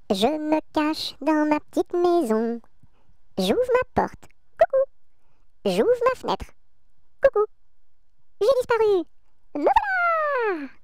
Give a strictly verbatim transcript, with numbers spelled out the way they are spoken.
Je me cache dans ma petite maison. J'ouvre ma porte. Coucou. J'ouvre ma fenêtre. Coucou. J'ai disparu. Me voilà!